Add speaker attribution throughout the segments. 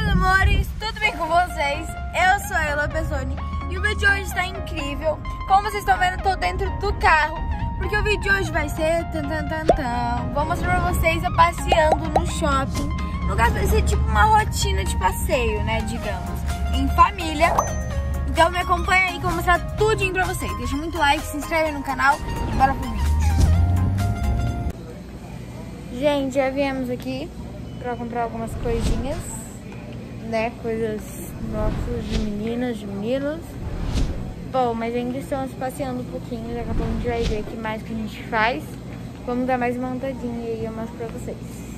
Speaker 1: meus amores, tudo bem com vocês? Eu sou a Ela Pesoni e o vídeo de hoje está incrível. Como vocês estão vendo, eu tô dentro do carro, porque o vídeo de hoje vai ser vou mostrar pra vocês eu passeando no shopping. No caso vai ser tipo uma rotina de passeio, né, digamos, em família. Então me acompanha aí que eu vou mostrar tudinho pra vocês. Deixa muito like, se inscreve no canal e bora pro vídeo. Gente, já viemos aqui pra comprar algumas coisinhas, né, coisas nossas de meninas, de meninos. Bom, mas ainda estamos passeando um pouquinho, daqui a pouco a gente vai ver o que mais que a gente faz. Vamos dar mais uma andadinha aí, eu mostro pra vocês.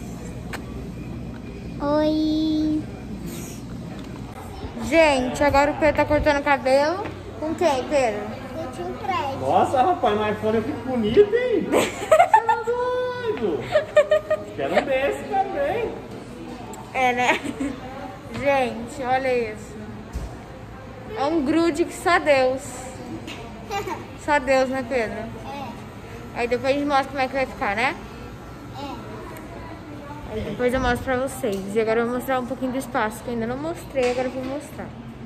Speaker 2: Oi!
Speaker 1: Gente, agora o Pedro tá cortando o cabelo. Com quem, Pedro?
Speaker 2: Eu tinha um prédio.
Speaker 3: Nossa, rapaz, no iPhone eu fico bonito, hein? Você é doido! Quero um desse também.
Speaker 1: É, né? Gente, olha isso. É um grude que só Deus. Só Deus, né, Pedro?
Speaker 2: É.
Speaker 1: Aí depois a gente mostra como é que vai ficar, né? Aí depois eu mostro pra vocês. E agora eu vou mostrar um pouquinho do espaço, que eu ainda não mostrei, agora eu vou mostrar.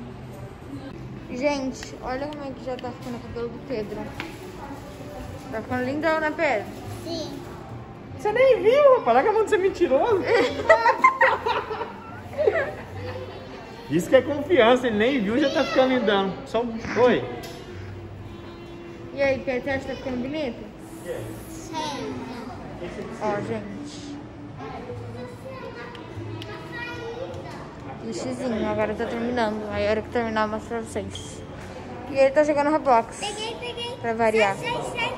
Speaker 1: Gente, olha como é que já tá ficando o cabelo do Pedro. Tá ficando lindão, né, Pedro?
Speaker 2: Sim.
Speaker 3: Você nem viu, rapaz. Larga a mão de ser mentiroso. Isso que é confiança, ele nem viu, já tá ficando lindão. Só foi.
Speaker 1: E aí, Pedro, você acha que tá ficando bonito?
Speaker 2: Sim.
Speaker 1: Ó, gente. Xizinho, agora tá terminando. Aí a hora que terminar eu mostro pra vocês. E ele tá jogando Roblox.
Speaker 2: Peguei.
Speaker 1: Pra variar.
Speaker 2: Sai.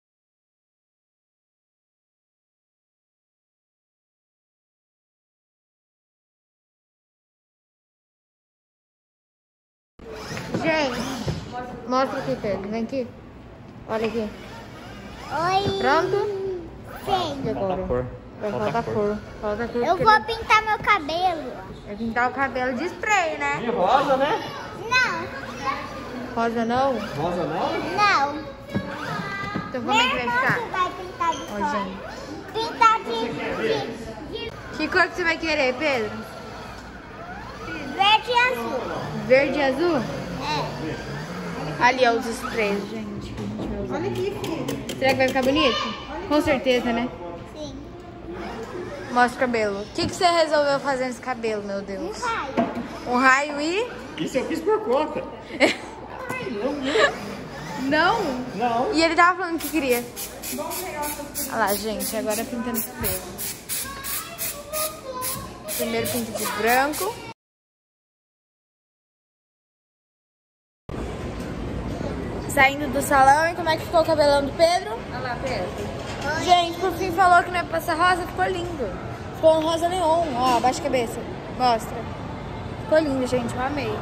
Speaker 1: Gente, mostra aqui, Pedro. Vem aqui. Olha aqui.
Speaker 2: Oi.
Speaker 1: Pronto?
Speaker 2: Sim.
Speaker 1: E agora?
Speaker 3: Falta cor.
Speaker 1: Vai
Speaker 3: Falta
Speaker 1: faltar
Speaker 3: cor.
Speaker 1: cor. Falta cor.
Speaker 2: Eu
Speaker 1: porque
Speaker 2: vou pintar meu cabelo.
Speaker 1: vai pintar o cabelo de spray, né?
Speaker 3: De rosa, né?
Speaker 2: Não.
Speaker 1: Rosa não?
Speaker 3: Rosa não?
Speaker 2: Não.
Speaker 1: Então como é que vai ficar?
Speaker 2: Vai pintar de
Speaker 1: Ó,
Speaker 2: cor.
Speaker 1: gente.
Speaker 2: Pintar de
Speaker 1: Que cor que você vai querer, Pedro?
Speaker 2: verde e azul.
Speaker 1: Verde e azul?
Speaker 2: É.
Speaker 1: Ali, ó, os sprays, gente. Olha aqui, filho. Será que vai ficar bonito? Com certeza, né?
Speaker 2: Sim.
Speaker 1: Mostra o cabelo. O que você resolveu fazer nesse cabelo, meu
Speaker 2: Um
Speaker 1: Deus?
Speaker 2: raio.
Speaker 1: Um raio e...
Speaker 3: Isso eu fiz por conta.
Speaker 1: Não?
Speaker 3: Não.
Speaker 1: E ele tava falando que queria. Olha lá, gente, agora pintando esse cabelo. Primeiro pinto de branco. Saindo do salão, e como é que ficou o cabelão do Pedro? Olha lá, Pedro. Gente, por fim falou que não é pra passar rosa, ficou lindo. Ficou um rosa neon, ó, abaixa a cabeça. Mostra. Ficou lindo, gente, eu amei.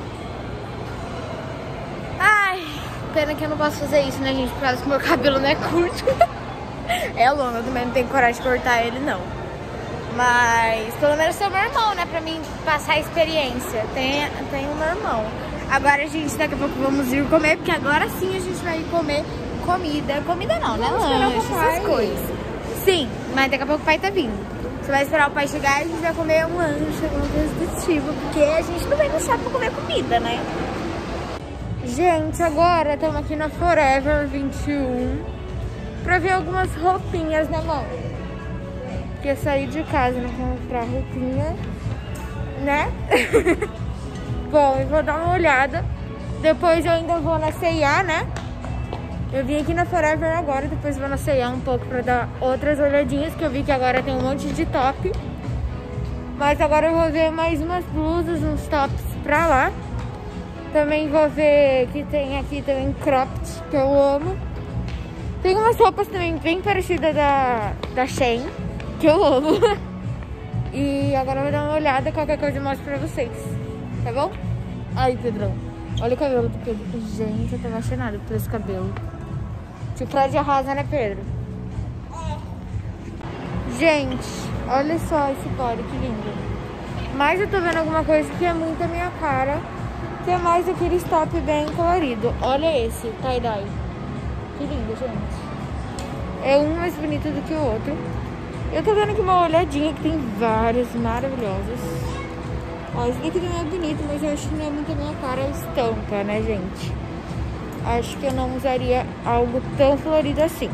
Speaker 1: Ai, pena que eu não posso fazer isso, né, gente? Por causa que o meu cabelo não é curto. É longo, eu também não tenho coragem de cortar ele, não. Mas pelo menos tem o meu irmão, né, pra mim passar a experiência. Tem o meu irmão. Agora, gente, daqui a pouco vamos ir comer, porque agora sim a gente vai comer comida. Comida não, né? Lanche, essas coisas. Sim, mas daqui a pouco o pai tá vindo. Você vai esperar o pai chegar e a gente vai comer um lanche, alguma coisa do tipo, porque a gente não vai deixar pra comer comida, né? Gente, agora estamos aqui na Forever 21 pra ver algumas roupinhas, né, mão? Porque sair de casa não comprar roupinha, né? Bom, eu vou dar uma olhada. Depois eu ainda vou na C&A, né? Eu vim aqui na Forever agora, depois vou na C&A um pouco pra dar outras olhadinhas, que eu vi que agora tem um monte de top. Mas agora eu vou ver mais umas blusas, uns tops pra lá. Também vou ver que tem aqui também cropped, que eu amo. Tem umas roupas também bem parecidas da Shein, que eu amo. E agora eu vou dar uma olhada, qualquer coisa eu mostro pra vocês. Tá bom? Aí, Pedrão. Olha o cabelo do Pedro. Gente, eu tô apaixonada por esse cabelo. Tipo de rosa, né, Pedro? Gente, olha só esse body, que lindo. Mas eu tô vendo alguma coisa que é muito a minha cara, que é mais aquele top bem colorido. Olha esse, tie-dye. Que lindo, gente. É um mais bonito do que o outro. Eu tô dando aqui uma olhadinha que tem várias maravilhosas. Ó, esse daqui também é bonito, mas eu acho que não é muito a minha cara a estampa, né, gente? Acho que eu não usaria algo tão florido assim.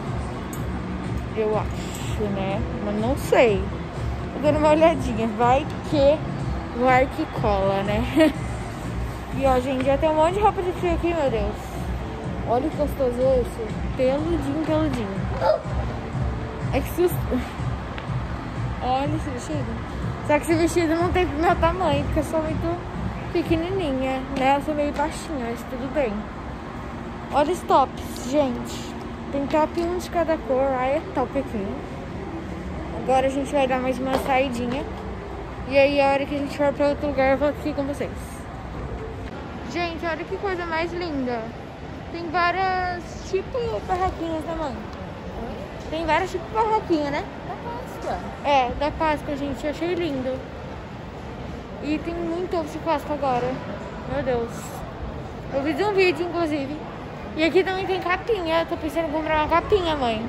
Speaker 1: Eu acho, né? Mas não sei. Tô dando uma olhadinha. Vai que cola, né? E ó, gente, já tem um monte de roupa de frio aqui, meu Deus. Olha que gostoso esse. Peludinho. Ai, que susto. Olha esse vestido. Só que esse vestido não tem pro meu tamanho, porque eu sou muito pequenininha, né? Eu sou meio baixinha, mas tudo bem. Olha os tops, gente. Tem top um de cada cor. Ai, é top aqui. Agora a gente vai dar mais uma saidinha. E aí, a hora que a gente for pra outro lugar, eu volto aqui com vocês. Gente, olha que coisa mais linda. Tem várias, tipo, barraquinhas, né, mãe? Tem várias, tipo, barraquinhas, né? Da Páscoa. É, da Páscoa, gente. Eu achei lindo. E tem muito ovo de Páscoa agora. Meu Deus. Eu fiz um vídeo, inclusive. E aqui também tem capinha. Eu tô pensando em comprar uma capinha, mãe.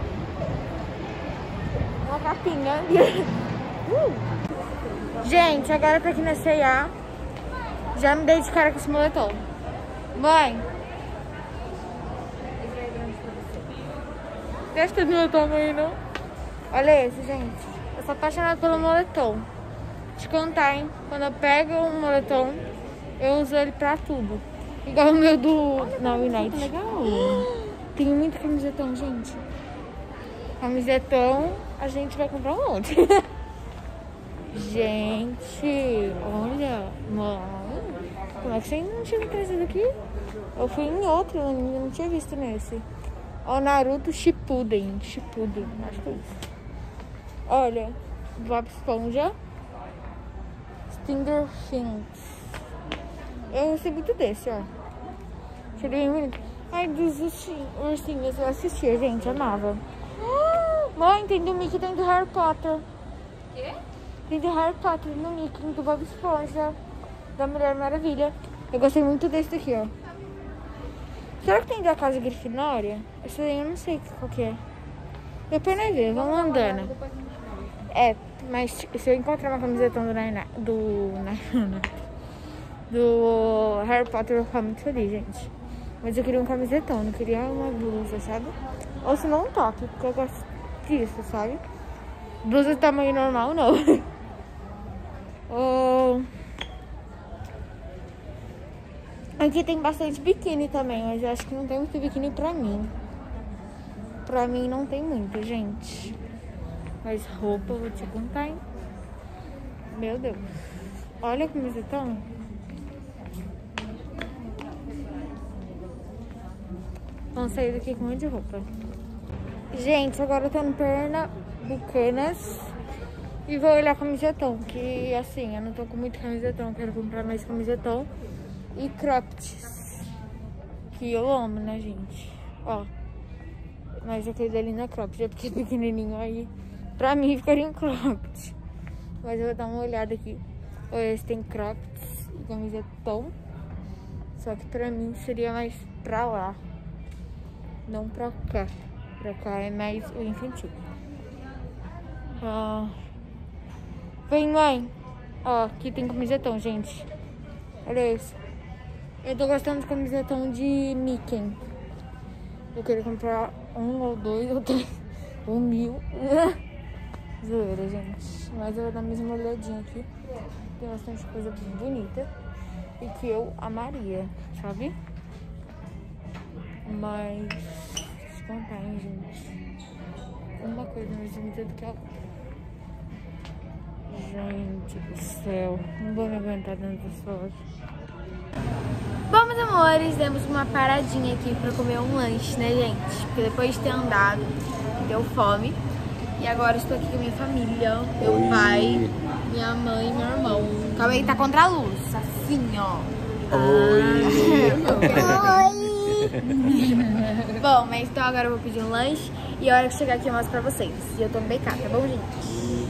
Speaker 1: Uma capinha. Gente, agora eu tô aqui na C&A. Já me dei de cara com esse moletom. Mãe. Testa do meu tamanho, não? Olha esse, gente. Eu sou apaixonada pelo moletom. Te contar, hein? Quando eu pego um moletom, eu uso ele pra tudo. Igual o meu do... Não, Unite. Legal. Tem muito camisetão, gente. Camisetão, a gente vai comprar um monte. Gente, olha. Mano. Como é que você ainda não tinha me trazido aqui? Eu fui em outro, eu não tinha visto nesse. Ó, Naruto Shippuden. Acho que é isso. Olha, Bob Esponja. Stinger Things. Eu gostei muito desse, ó. Achei bem bonito. Ai, dos ursinhos eu assistia, gente, amava. Mãe, tem do Mickey, tem do Harry Potter. Quê? Tem do Harry Potter, do Mickey, do Bob Esponja, da Mulher Maravilha. Eu gostei muito desse daqui, ó. Será que tem da Casa Grifinória? Esse daí eu não sei qual que é. Depois nós vemos, vamos andando. É, mas se eu encontrar uma camisetão do Harry Potter, eu vou ficar muito feliz, gente. Mas eu queria um camisetão, não queria uma blusa, sabe? Ou se não um top, porque eu gosto disso, sabe? Blusa de tamanho normal, não. Aqui tem bastante biquíni também, mas eu acho que não tem muito biquíni pra mim. Pra mim não tem muito, gente. Mas roupa, eu vou te contar, hein? Meu Deus. Olha a camisetão. Vamos sair daqui com um monte de roupa. Gente, agora eu tô no Pernambucanas e vou olhar camisetão. Que assim, eu não tô com muito camisetão. Quero comprar mais camisetão e croppeds. Que eu amo, né, gente? Ó. Mas aquele dali não é cropped, é porque é pequenininho aí. Pra mim ficaria um cropped. Mas eu vou dar uma olhada aqui. Esse tem croppeds e camisetão. Só que pra mim seria mais pra lá. Não pra cá. Pra cá é mais o infantil. Vem, mãe. Ó, aqui tem camisetão, gente. Olha isso. Eu tô gostando de camisetão de Mickey. Eu queria comprar um ou dois ou três. Ou 1000. Zoeira, gente. Mas eu vou dar mesmo uma olhadinha aqui. Tem bastante coisa bonita. E que eu amaria, sabe? Mas... deixa eu contar, hein, gente. Uma coisa mais bonita do que a outra. Gente do céu. Não vou me aguentar dentro dessa loja. Bom, meus amores, demos uma paradinha aqui pra comer um lanche, né, gente? Porque depois de ter andado, deu fome. E agora estou aqui com a minha família. Meu pai, minha mãe e meu irmão. Calma aí, tá contra a luz. Assim, ó.
Speaker 3: Oi!
Speaker 1: Bom, mas então agora eu vou pedir um lanche. E a hora que chegar aqui eu mostro pra vocês. E eu tô no BK, tá bom, gente?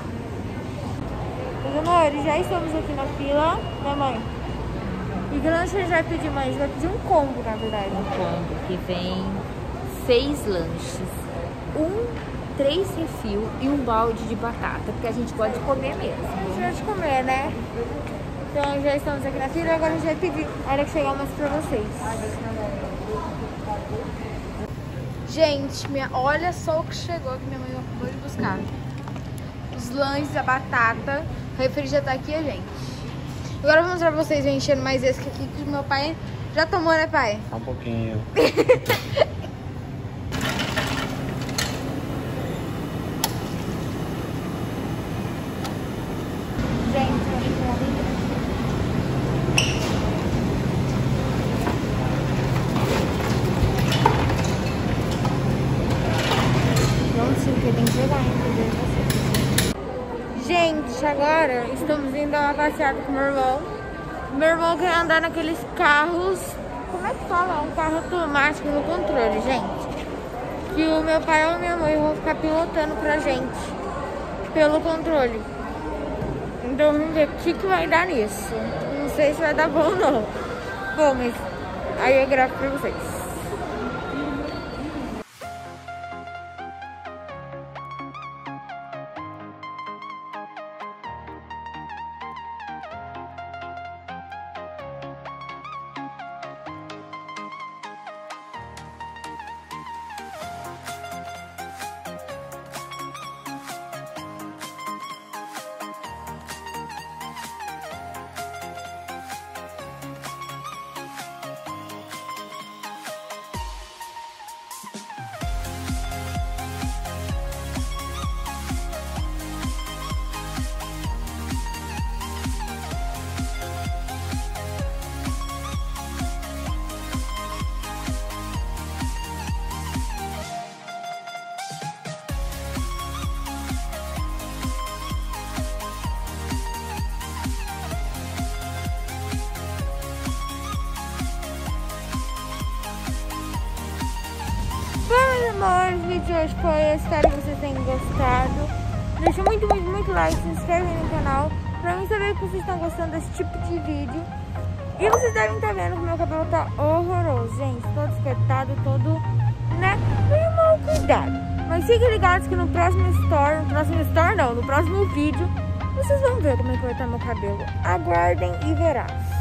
Speaker 1: Meus amores, já estamos aqui na fila, né, mãe? E que lanche a gente vai pedir, mãe? A gente vai pedir um combo, na verdade.
Speaker 4: Um combo que vem 6 lanches.
Speaker 1: 3 refil e um balde de batata, porque a gente gosta de comer mesmo. A gente gosta de comer, né? Então já estamos aqui na fila, agora a gente vai pedir. A hora que chegar eu mostro pra vocês. Gente, olha só o que chegou que minha mãe acabou de buscar. Os lanches, a batata, o refri já tá aqui, gente. Agora eu vou mostrar pra vocês eu enchendo mais esse aqui que o meu pai já tomou, né, pai?
Speaker 3: Só um pouquinho. Gente, agora estamos indo dar uma passeada com o meu irmão. Meu irmão quer andar naqueles carros. Como é que fala? Um carro automático no controle, gente. Que o meu pai ou minha mãe vão ficar pilotando pra gente pelo controle. Então vamos ver o que vai dar nisso. Não sei se vai dar bom ou não. Bom, mas aí eu gravo pra vocês. Amor, o vídeo de hoje foi esse, espero que vocês tenham gostado. Deixa muito like, se inscreve no canal pra mim saber que vocês estão gostando desse tipo de vídeo. E vocês devem estar vendo que meu cabelo tá horroroso, gente, todo espetado, todo, né, meio mal cuidado. Mas fiquem ligados que no próximo vídeo vocês vão ver como é que vai estar meu cabelo. Aguardem e verás.